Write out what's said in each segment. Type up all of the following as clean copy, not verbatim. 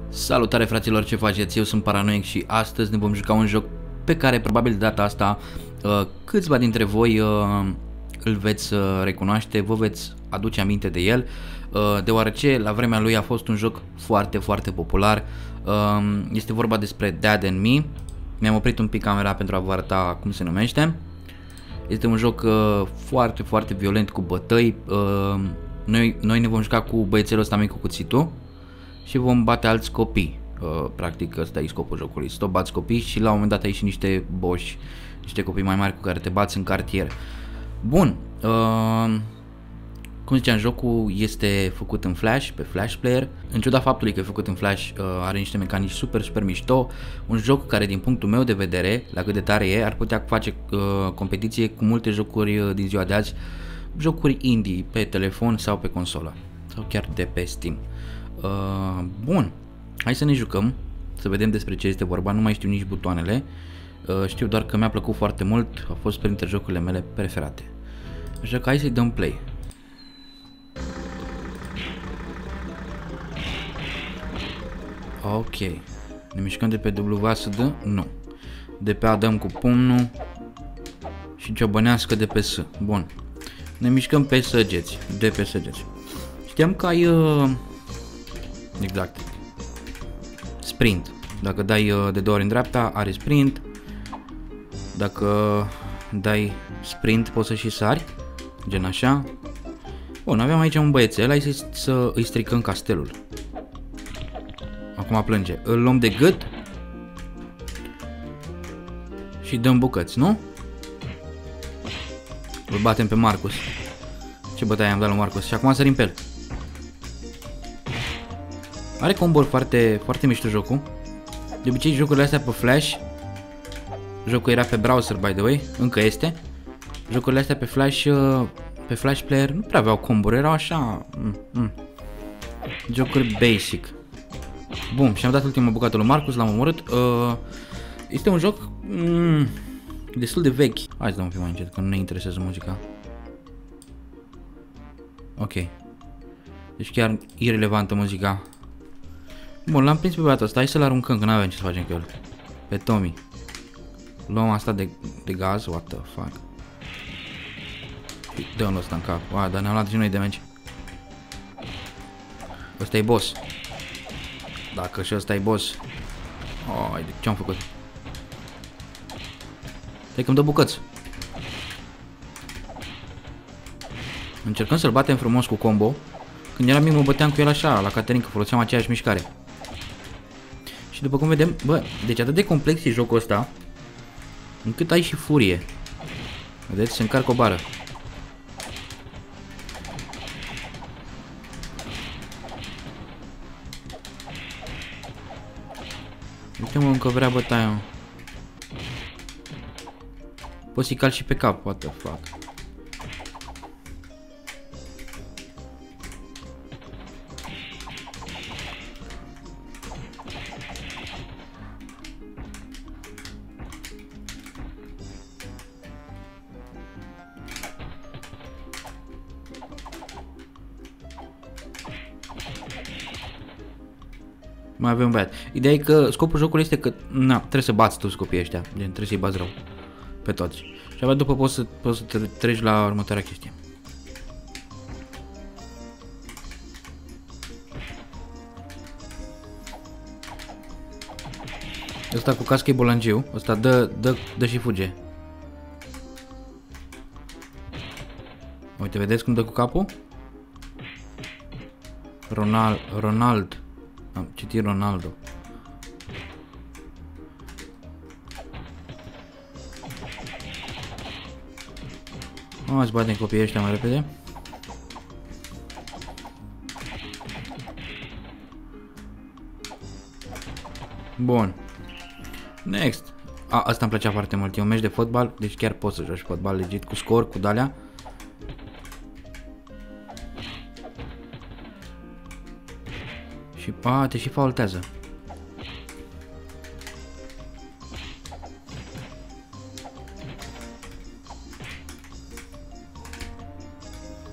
Salutare fraților, ce faceți? Eu sunt Paranoic și astăzi ne vom juca un joc pe care probabil de data asta câțiva dintre voi îl veți recunoaște, vă veți aduce aminte de el, deoarece la vremea lui a fost un joc foarte popular. Este vorba despre Dead and Me. Mi-am oprit un pic camera pentru a vă arăta cum se numește. Este un joc foarte violent cu bătăi. Noi ne vom juca cu băiețelul ăsta mic cu cuțitul și vom bate alți copii. Practic ăsta e scopul jocului, să tot bați copii și la un moment dat ai și niște boși, niște copii mai mari cu care te bați în cartier. Bun, cum ziceam, jocul este făcut în Flash, pe Flash Player. În ciuda faptului că e făcut în Flash, are niște mecanici super mișto. Un joc care din punctul meu de vedere, la cât de tare e, ar putea face competiție cu multe jocuri din ziua de azi, jocuri indie pe telefon sau pe consolă, sau chiar de pe Steam. Bun, hai să ne jucăm, să vedem despre ce este vorba. Nu mai știu nici butoanele, știu doar că mi-a plăcut foarte mult, a fost printre jocurile mele preferate. Așa că hai să-i dăm play. Ok, ne mișcăm de pe W să dă? Nu. De pe A dăm cu pumnul și ciobănească de pe S. Bun, ne mișcăm pe săgeți, de pe săgeți. Știam că ai exact sprint. Dacă dai de 2 ori în dreapta, are sprint. Dacă dai sprint, poți să și sari, gen așa. Bun, aveam aici un băiețel, hai să îi stricăm castelul. Acum plânge. Îl luăm de gât și dăm bucăți, nu? Îl batem pe Marcus. Ce bătaie am dat lui Marcus? Și acum sărim pe el. Are combo-uri foarte mișto jocul. De obicei jocurile astea pe Flash, jocul era pe browser by the way, încă este. Jocurile astea pe Flash Player nu prea aveau combo-uri, erau așa jocuri basic. Bun, și am dat ultima bucată lui Marcus, l-am omorât. Este un joc destul de vechi. Hai să dăm un pic mai încet, că nu ne interesează muzica. Ok. Deci chiar irelevantă muzica. Bun, l-am prins pe băiatul ăsta, hai să-l aruncăm, că n-avem ce să facem cu el. Pe Tommy. Luăm asta de gaz, what the fuck. Dă-mi ăsta în cap, dar ne-am luat și noi damage. Ăsta e boss. Dacă și ăsta e boss. Ce-am făcut? Stai că-mi dă bucăți. Încercăm să-l batem frumos cu combo. Când eram mic mă băteam cu el așa, la Caterin, că foloseam aceeași mișcare. Și după cum vedem, bă, deci atât de complex e jocul ăsta, încât ai și furie. Vedeți? Se încarcă o bară. Uite-mă, încă vrea bătaia. Poți să-i calci și pe cap, what the fuck. Mai avem un băiat. Ideea e că scopul jocului este că trebuie să bați toți copiii ăștia. Trebuie să-i bați rău. Pe toți. Și abia după poți să treci la următoarea chestie. Ăsta cu cască e bolangiu. Ăsta dă și fuge. Uite, vedeți cum dă cu capul? Ronald. Am citit Ronaldo. Să batem copiii ăștia mai repede. Bun. Next. Asta îmi plăcea foarte mult. E un meci de fotbal, deci chiar poți să joci fotbal legit cu scor, cu dalea. Și te și faultează.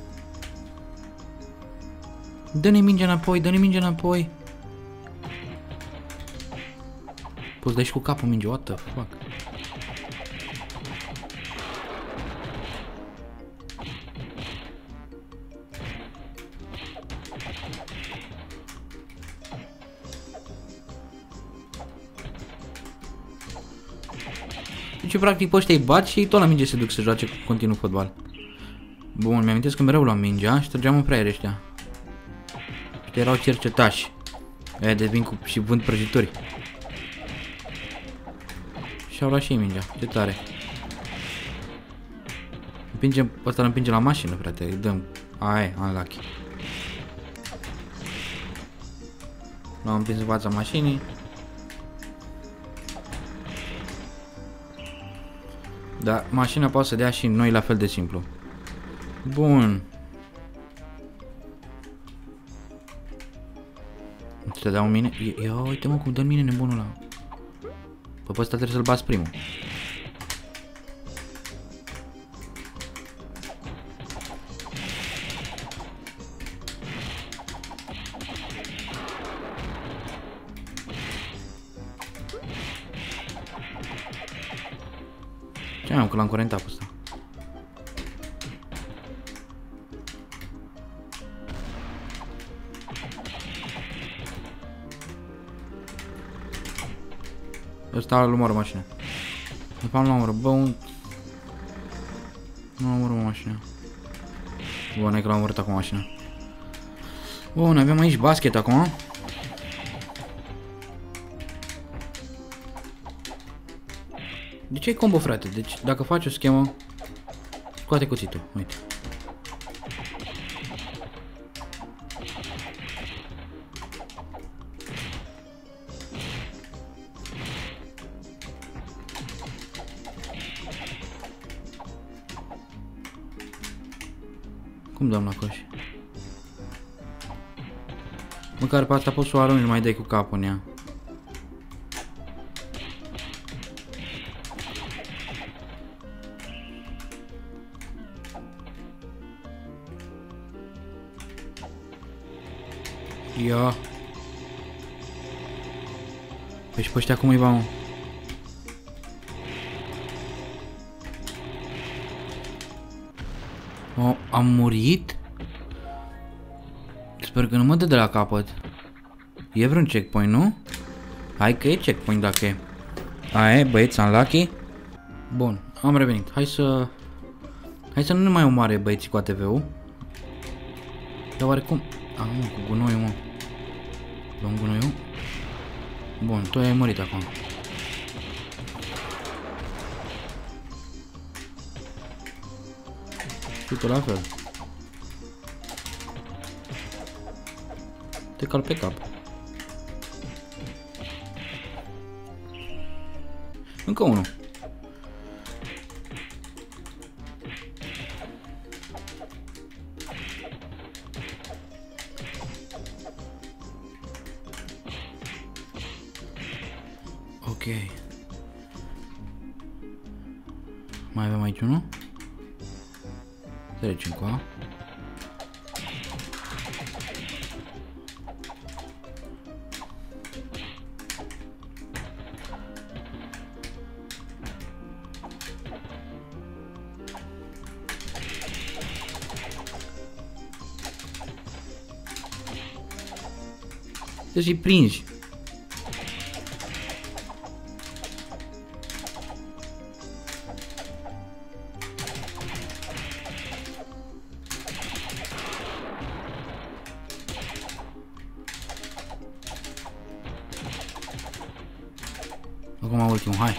Dă-ne mingea înapoi, dă-ne mingea înapoi. Poți dai și cu capul minge, what the fuck? Deci practic pe ăștia îi bat și tot la minge se duc să joace continuu fotbal. Bun, mi-amintesc că mereu luam mingea și trăgeam în preier ăștia. Ăștia erau cercetași. Aia de vin cu și vând prăjituri. Și-au luat și ei mingea, ce tare. Împingem, ăsta îl împinge la mașină, frate, îi dăm. Aia, unlucky. L-am împins în fața mașinii. Dar mașina poate să dea și noi la fel de simplu. Bun. Să dau mine. Ia uite mă cum dă mine nebunul ăla. Păi pe ăsta trebuie să-l bați primul. Ce mai am că l-am curentat pe ăsta? Ăsta îl omoră mașina. De fapt nu omoră, bă, un... Nu omoră mașina. Bun, hai că l-am omorât acum mașina. Bun, avem aici basket acum. De ce e combo, frate? Deci dacă faci o schemă, scoate cuțitul, uite. Cum dăm la coș? Măcar pe asta poți să o arunci, nu mai dai cu capul în ea. Ia. Păi și pe ăștia cum îi va, mă? Oh, am murit? Sper că nu mă dă de la capăt. E vreun checkpoint, nu? Hai că e checkpoint dacă e. Aia e, băieți, unlucky. Bun, am revenit. Hai să nu ne mai omoare băieții cu ATV-ul. Dar oarecum... Ah, mă, cu gunoiul, mă. Luăm gunoiul. Bun, tu ai murit acum. Și tu la fel. Te cal pe cap. Încă unul. Ok. Mai avem aici unul. Trecem cu a. Să-și prinzi. Acum ultimul, hai.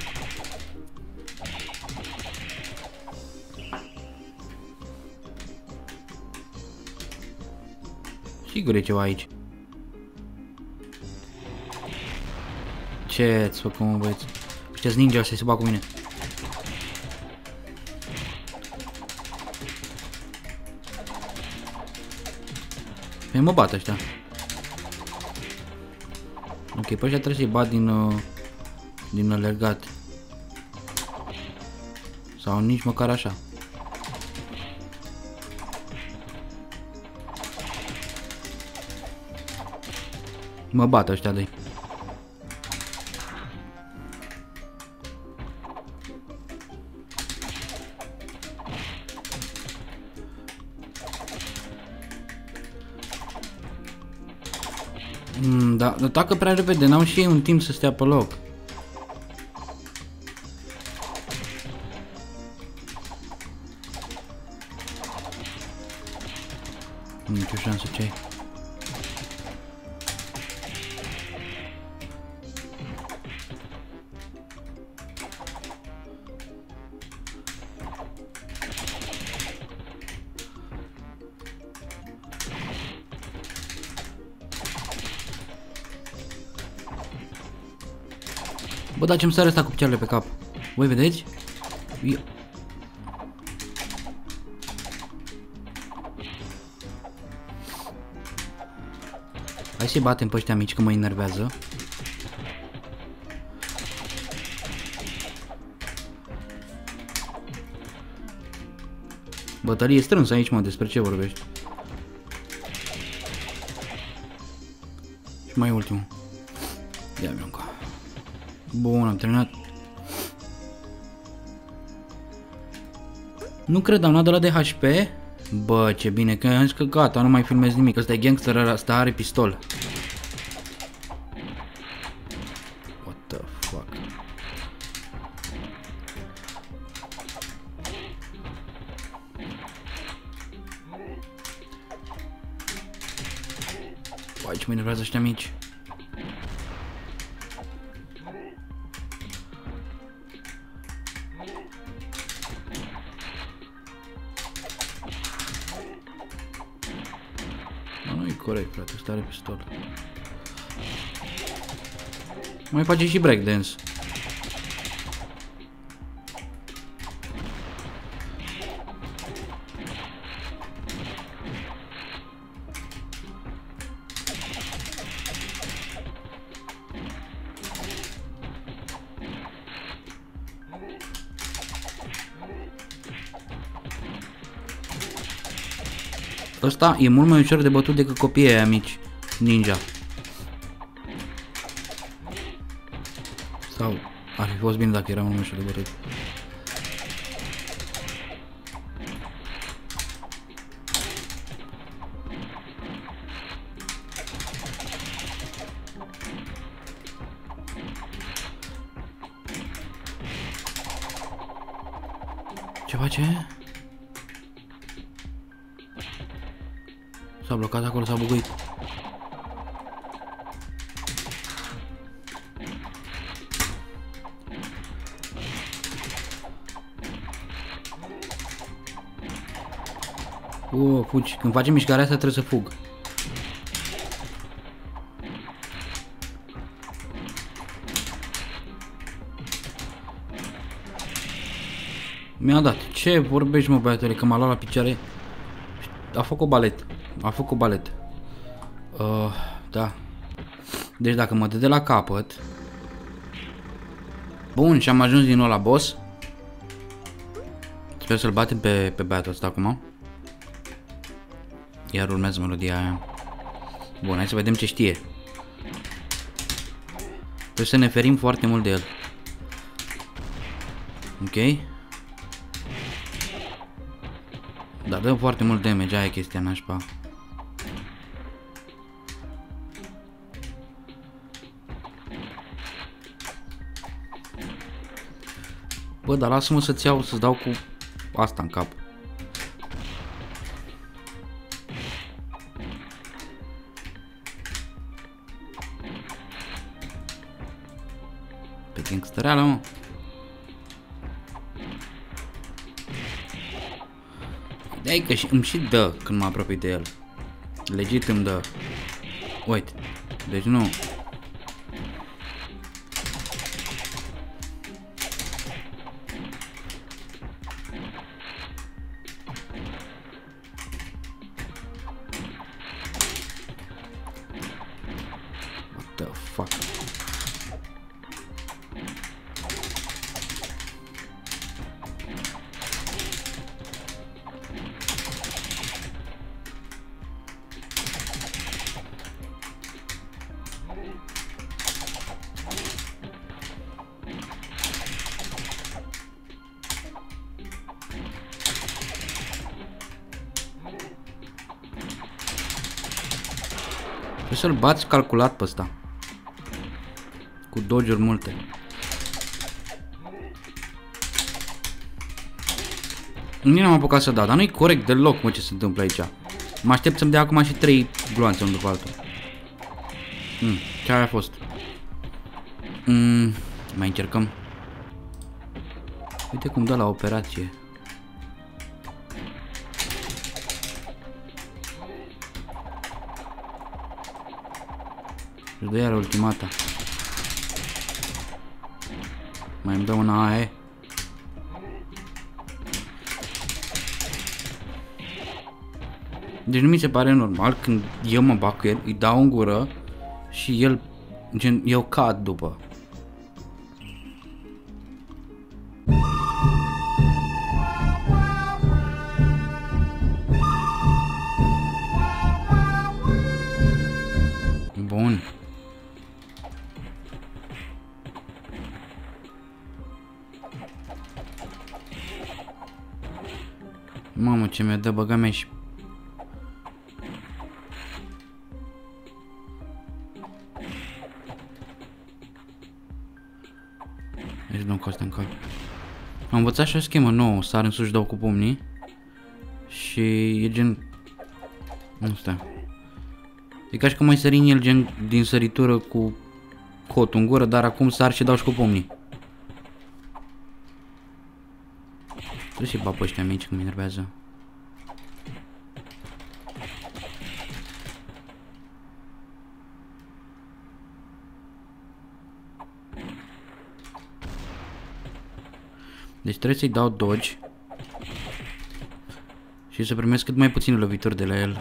Sigur e ceva aici. Ce-ți făcut, mă, băieți? Ăștia-s ninja, ăștia se bat cu mine. Păi mă bat ăștia. Ok, pe ăștia trebuie să-i bat din alergat. Sau nici măcar așa. Mă bat ăștia de-i. Da, atacă prea repede, n-au și ei un timp să stea pe loc. Nici o șansă ce ai. Bă, dar ce-mi sare ăsta cu picioarele pe cap? Voi vedeți? Hai să-i batem pe ăștia mici că mă enervează. Bătălie strânsă aici, mă, despre ce vorbești? Și mai ultimul. Ia-mi încă. Bun, am terminat. Nu cred, am luat de la de HP. Bă, ce bine, că am zis că gata, nu mai filmez nimic. Ăsta e gangster, ăsta are pistol. What the fuck? Bă, ce mă enervează ăștia mici. Nu-i corect, frate, ăsta are pistol. Mai face și breakdance. Ăsta e mult mai ușor de bătut decât copiii aia mici, ninja. Sau ar fi fost bine dacă era mult mai ușor de bătut. Ce face? S-a blocat acolo, s-a buguit. Fugi. Când facem mișcarea asta trebuie să fug. Mi-a dat. Ce vorbești, mă, băiatule, că m-a luat la picioare? A făcut balet. A făcut balet. Da. Deci dacă mă dă de la capăt. Bun, și am ajuns din nou la boss. Sper să-l batem pe băiatul ăsta acum. Iar urmează melodia aia. Bun, hai să vedem ce știe. Trebuie să ne ferim foarte mult de el. Ok. Dar dă foarte mult damage, aia e chestia nașpa. Bă, dar lasă-mă să-ți iau, să-ți dau cu asta în cap. Pe gangstereală, mă. De-ai că îmi și dă când mă apropii de el. Legit îmi dă. Uite. Deci nu. What the fuck? Trebuie să-l bați calculat pe ăsta. Cu dodge-uri multe. Nu am apucat să dau, dar nu-i corect deloc, mă, ce se întâmplă aici. Mă aștept să-mi dea acum și 3 gloanțe unul după altul. Ce a fost? Mai încercăm. Uite cum dă la operație. Își dă iar ultimata. Mai îmi dă una AE. Deci nu mi se pare normal când eu mă bag cu el, îi dau în gură și el, gen, eu cad după. Bun. Mamă, ce mi-a dă, băga mea și... Deci nu costă în cap. Am învățat și o schemă nouă, sar în sus și dau cu pumnii. Și e gen... Nu stai. E ca și cum mai sări în el gen din săritură cu cotul în gură, dar acum sar și dau și cu pumnii. Trebuie să-i bag pe ăștia mici că mă enervează. Deci trebuie să-i dau dodge și să primesc cât mai puține lovituri de la el.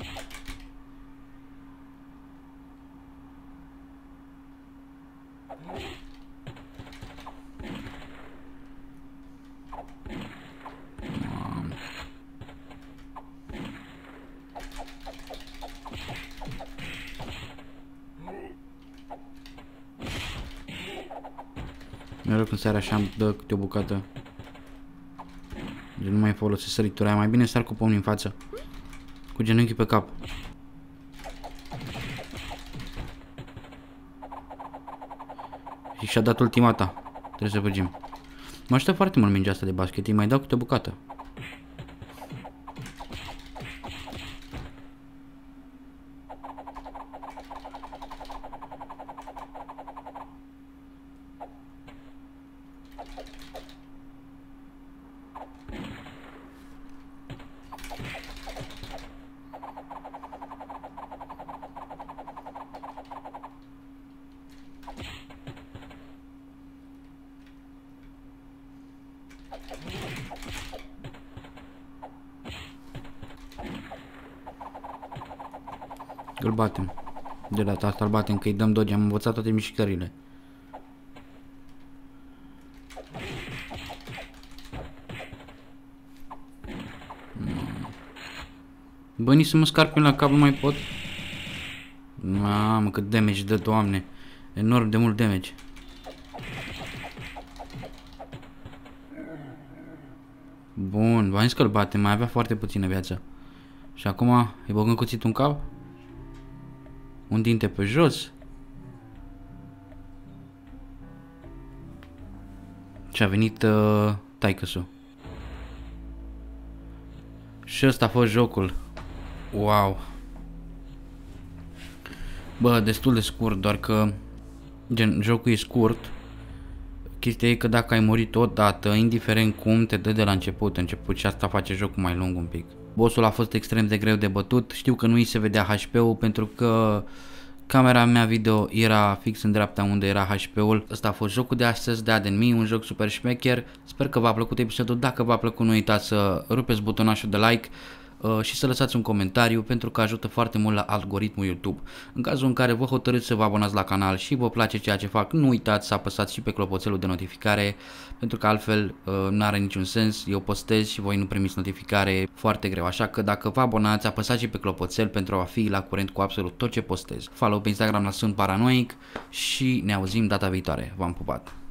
Mereu când seara așa îmi dă câte o bucată. Deci nu mai folosesc săritura aia, mai bine sar cu pumnii în față. Cu genunchii pe cap. Și și-a dat ultimata. Trebuie să fugim. Mă ajută foarte mult mingea asta de basket, îi mai dau câte o bucată. Îl batem. De data asta îl batem, că îi dăm dodge, am învățat toate mișcările. Bă, nici să mă scarp până la cap nu mai pot. Mamă, cât damage dă, doamne. Enorm de mult damage. Bun, v-am zis că îl batem, mai avea foarte puțină viață. Și acum îi băgăm cuțitul în cap. Un dinte pe jos. Și a venit taică-su. Și ăsta a fost jocul. Wow. Bă, destul de scurt, doar că gen, jocul e scurt. Chestia e că dacă ai murit odată, indiferent cum, te dă de la început și asta face jocul mai lung un pic. Bossul a fost extrem de greu de bătut, știu că nu îi se vedea HP-ul pentru că camera mea video era fix în dreapta unde era HP-ul. Ăsta a fost jocul de astăzi de Adenmi, un joc super șmecher. Sper că v-a plăcut episodul, dacă v-a plăcut nu uitați să rupeți butonașul de like și să lăsați un comentariu pentru că ajută foarte mult la algoritmul YouTube. În cazul în care vă hotărâți să vă abonați la canal și vă place ceea ce fac, nu uitați să apăsați și pe clopoțelul de notificare pentru că altfel nu are niciun sens, eu postez și voi nu primiți notificare foarte greu. Așa că dacă vă abonați, apăsați și pe clopoțel pentru a fi la curent cu absolut tot ce postez. Follow pe Instagram la Sunt Paranoic și ne auzim data viitoare. V-am pupat!